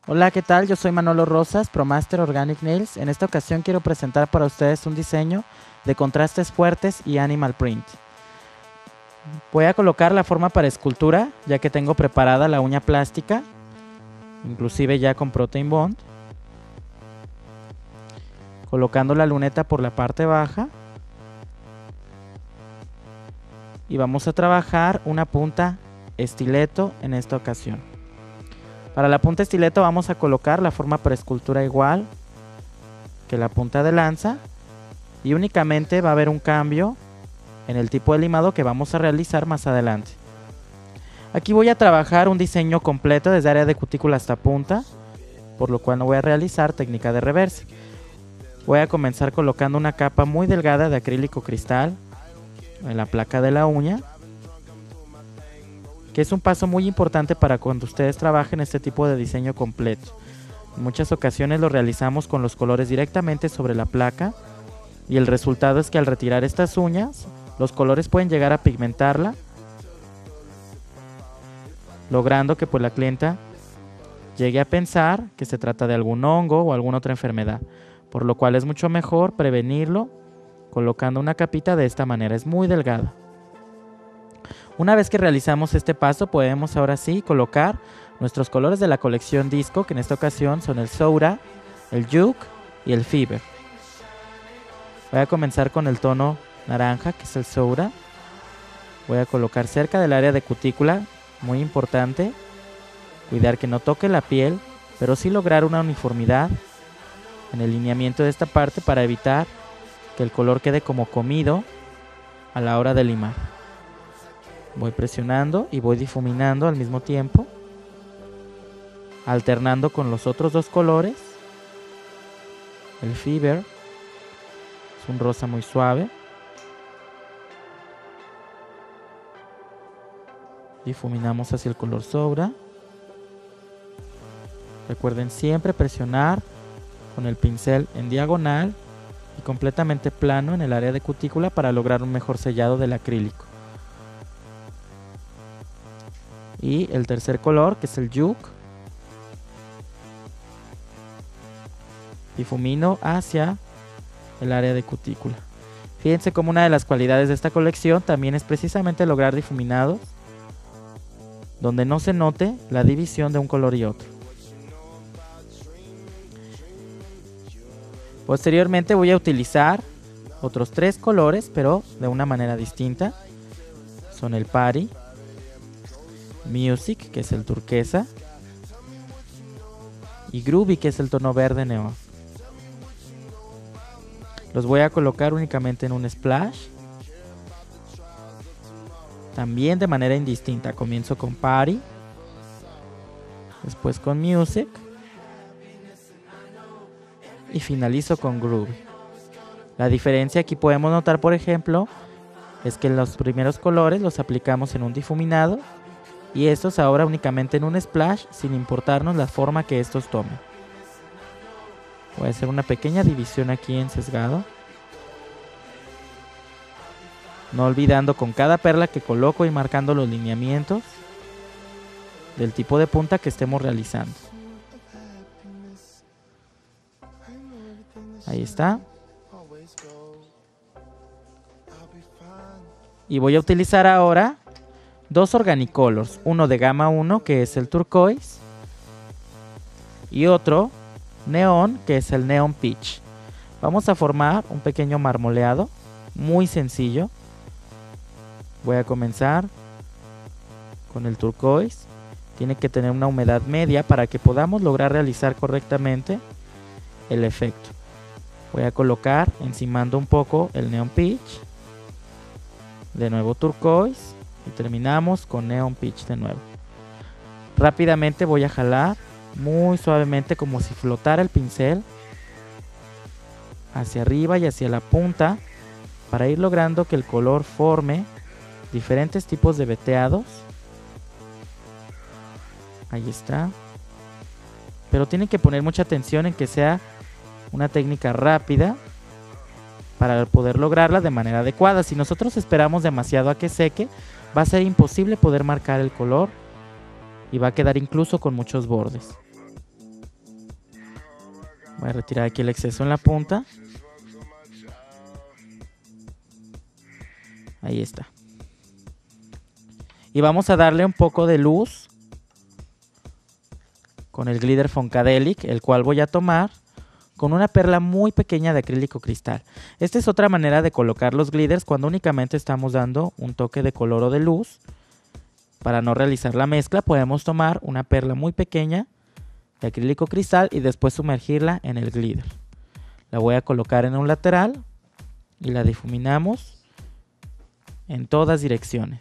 Hola, ¿qué tal? Yo soy Manolo Rosas, ProMaster Organic Nails. En esta ocasión quiero presentar para ustedes un diseño de contrastes fuertes y animal print. Voy a colocar la forma para escultura, ya que tengo preparada la uña plástica, inclusive ya con Protein Bond. Colocando la luneta por la parte baja. Y vamos a trabajar una punta estileto en esta ocasión. Para la punta estileto vamos a colocar la forma para escultura igual que la punta de lanza, y únicamente va a haber un cambio en el tipo de limado que vamos a realizar más adelante. Aquí voy a trabajar un diseño completo desde área de cutícula hasta punta, por lo cual no voy a realizar técnica de reverse. Voy a comenzar colocando una capa muy delgada de acrílico cristal en la placa de la uña, que es un paso muy importante para cuando ustedes trabajen este tipo de diseño completo. En muchas ocasiones lo realizamos con los colores directamente sobre la placa, y el resultado es que al retirar estas uñas, los colores pueden llegar a pigmentarla, logrando que la clienta llegue a pensar que se trata de algún hongo o alguna otra enfermedad, por lo cual es mucho mejor prevenirlo colocando una capita de esta manera, es muy delgada. Una vez que realizamos este paso, podemos ahora sí colocar nuestros colores de la colección Disco, que en esta ocasión son el Soura, el Yuk y el Fever. Voy a comenzar con el tono naranja, que es el Soura. Voy a colocar cerca del área de cutícula, muy importante, cuidar que no toque la piel, pero sí lograr una uniformidad en el lineamiento de esta parte para evitar que el color quede como comido a la hora de limar. Voy presionando y voy difuminando al mismo tiempo, alternando con los otros dos colores. El Fever es un rosa muy suave. Difuminamos hacia el color Soura. Recuerden siempre presionar con el pincel en diagonal y completamente plano en el área de cutícula para lograr un mejor sellado del acrílico. Y el tercer color, que es el Yuk, difumino hacia el área de cutícula. Fíjense cómo una de las cualidades de esta colección también es precisamente lograr difuminados donde no se note la división de un color y otro. Posteriormente voy a utilizar otros tres colores, pero de una manera distinta. Son el Party, Music, que es el turquesa, y Groovy, que es el tono verde neón. Los voy a colocar únicamente en un splash, también de manera indistinta. Comienzo con Party, después con Music y finalizo con Groovy. La diferencia aquí podemos notar, por ejemplo, es que los primeros colores los aplicamos en un difuminado y estos ahora únicamente en un splash, sin importarnos la forma que estos tomen. Voy a hacer una pequeña división aquí en sesgado, no olvidando con cada perla que coloco y marcando los lineamientos del tipo de punta que estemos realizando. Ahí está. Y voy a utilizar ahora dos Organicolors, uno de gama 1 que es el Turquoise y otro neón que es el Neon Peach. Vamos a formar un pequeño marmoleado muy sencillo. Voy a comenzar con el Turquoise. Tiene que tener una humedad media para que podamos lograr realizar correctamente el efecto. Voy a colocar encimando un poco el Neon Peach, de nuevo Turquoise y terminamos con Neon Peach de nuevo. Rápidamente voy a jalar muy suavemente, como si flotara el pincel hacia arriba y hacia la punta, para ir logrando que el color forme diferentes tipos de veteados. Ahí está. Pero tienen que poner mucha atención en que sea una técnica rápida para poder lograrla de manera adecuada. Si nosotros esperamos demasiado a que seque, va a ser imposible poder marcar el color y va a quedar incluso con muchos bordes. Voy a retirar aquí el exceso en la punta. Ahí está. Y vamos a darle un poco de luz con el glitter Funkadelic, el cual voy a tomar con una perla muy pequeña de acrílico cristal. Esta es otra manera de colocar los glitters cuando únicamente estamos dando un toque de color o de luz. Para no realizar la mezcla, podemos tomar una perla muy pequeña de acrílico cristal y después sumergirla en el glitter. La voy a colocar en un lateral y la difuminamos en todas direcciones.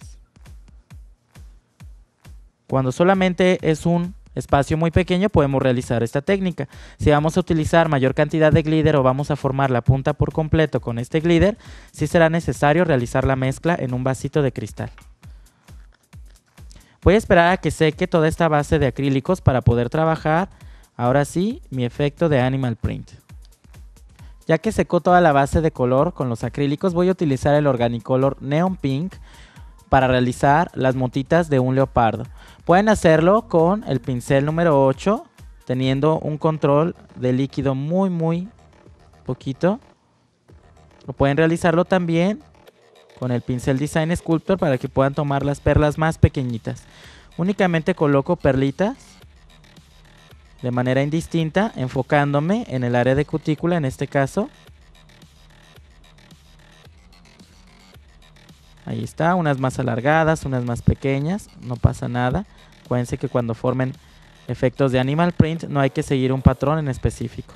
Cuando solamente es un espacio muy pequeño podemos realizar esta técnica. Si vamos a utilizar mayor cantidad de glitter o vamos a formar la punta por completo con este glitter, sí será necesario realizar la mezcla en un vasito de cristal. Voy a esperar a que seque toda esta base de acrílicos para poder trabajar ahora sí mi efecto de Animal Print. Ya que secó toda la base de color con los acrílicos, voy a utilizar el Organicolor Neon Pink para realizar las motitas de un leopardo. Pueden hacerlo con el pincel número 8, teniendo un control de líquido muy poquito. O pueden realizarlo también con el pincel Design Sculptor para que puedan tomar las perlas más pequeñitas. Únicamente coloco perlitas de manera indistinta, enfocándome en el área de cutícula en este caso. Ahí está, unas más alargadas, unas más pequeñas, no pasa nada. Acuérdense que cuando formen efectos de Animal Print no hay que seguir un patrón en específico.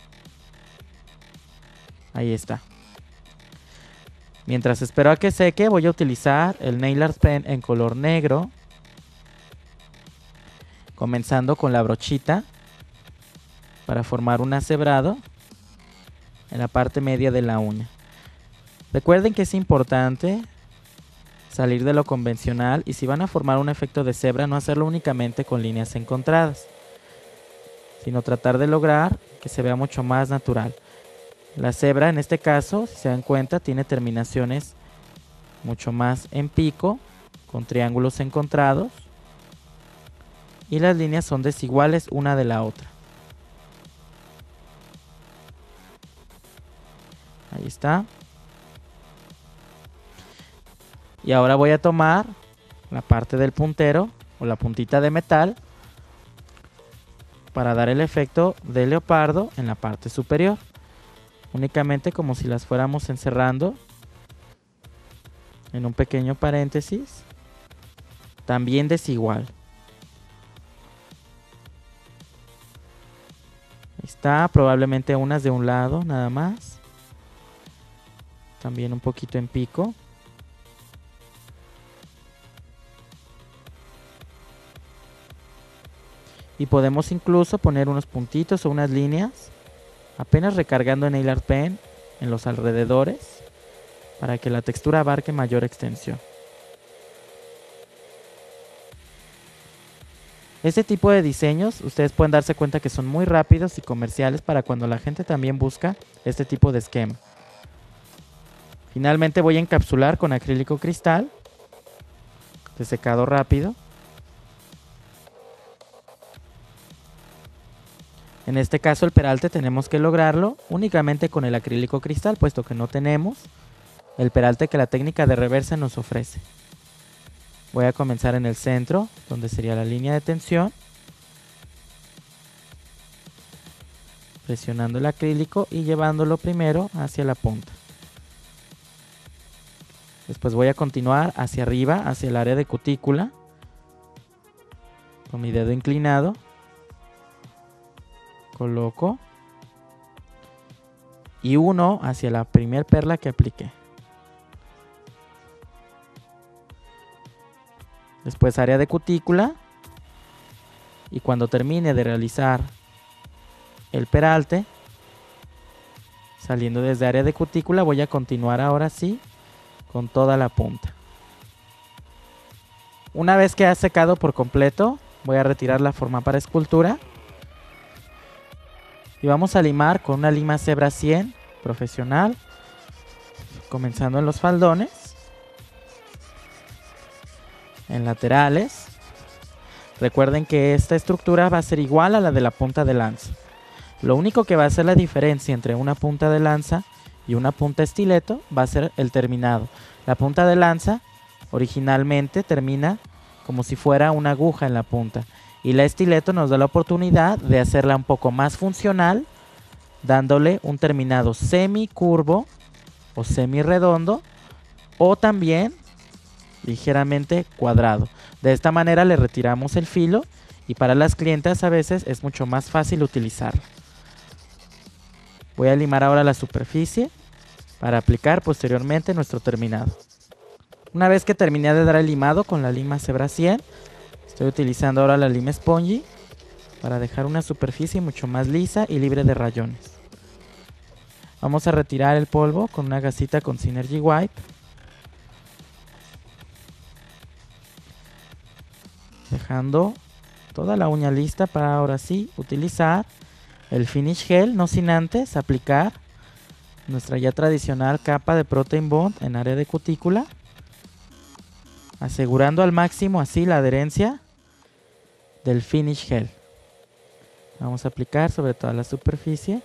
Ahí está. Mientras espero a que seque, voy a utilizar el Nail Art Pen en color negro, comenzando con la brochita para formar un acebrado en la parte media de la uña. Recuerden que es importante salir de lo convencional y si van a formar un efecto de cebra, no hacerlo únicamente con líneas encontradas, sino tratar de lograr que se vea mucho más natural. La cebra en este caso, si se dan cuenta, tiene terminaciones mucho más en pico, con triángulos encontrados, y las líneas son desiguales una de la otra. Ahí está. Y ahora voy a tomar la parte del puntero o la puntita de metal para dar el efecto de leopardo en la parte superior. Únicamente como si las fuéramos encerrando en un pequeño paréntesis, también desigual. Ahí está, probablemente unas de un lado nada más. También un poquito en pico. Y podemos incluso poner unos puntitos o unas líneas, apenas recargando el Nail Art Pen en los alrededores, para que la textura abarque mayor extensión. Este tipo de diseños, ustedes pueden darse cuenta que son muy rápidos y comerciales para cuando la gente también busca este tipo de esquema. Finalmente voy a encapsular con acrílico cristal de secado rápido. En este caso el peralte tenemos que lograrlo únicamente con el acrílico cristal, puesto que no tenemos el peralte que la técnica de reversa nos ofrece. Voy a comenzar en el centro, donde sería la línea de tensión, presionando el acrílico y llevándolo primero hacia la punta. Después voy a continuar hacia arriba, hacia el área de cutícula, con mi dedo inclinado. Coloco y uno hacia la primer perla que apliqué. Después área de cutícula y cuando termine de realizar el peralte, saliendo desde área de cutícula, voy a continuar ahora sí con toda la punta. Una vez que ha secado por completo, voy a retirar la forma para escultura. Y vamos a limar con una lima Zebra 100 profesional, comenzando en los faldones, en laterales. Recuerden que esta estructura va a ser igual a la de la punta de lanza. Lo único que va a hacer la diferencia entre una punta de lanza y una punta estileto va a ser el terminado. La punta de lanza originalmente termina como si fuera una aguja en la punta, y la estileto nos da la oportunidad de hacerla un poco más funcional, dándole un terminado semicurvo o semiredondo, o también ligeramente cuadrado. De esta manera le retiramos el filo, y para las clientas a veces es mucho más fácil utilizarlo. Voy a limar ahora la superficie para aplicar posteriormente nuestro terminado. Una vez que terminé de dar el limado con la lima Zebra 100, estoy utilizando ahora la lima Spongy para dejar una superficie mucho más lisa y libre de rayones. Vamos a retirar el polvo con una gasita con Synergy Wipe. Dejando toda la uña lista para ahora sí utilizar el Finish Gel, no sin antes aplicar nuestra ya tradicional capa de Protein Bond en área de cutícula, asegurando al máximo así la adherencia del Finish Gel. Vamos a aplicar sobre toda la superficie.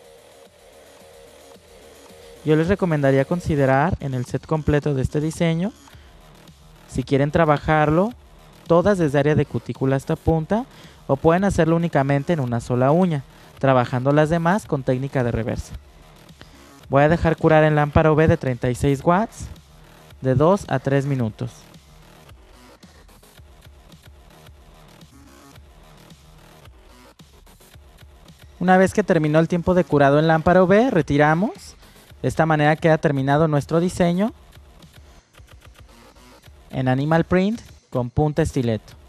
Yo les recomendaría considerar en el set completo de este diseño, si quieren trabajarlo todas desde área de cutícula hasta punta, o pueden hacerlo únicamente en una sola uña, trabajando las demás con técnica de reversa. Voy a dejar curar en lámpara UV de 36 watts de 2 a 3 minutos. Una vez que terminó el tiempo de curado en lámpara UV, retiramos. De esta manera queda terminado nuestro diseño en Animal Print con punta estileto.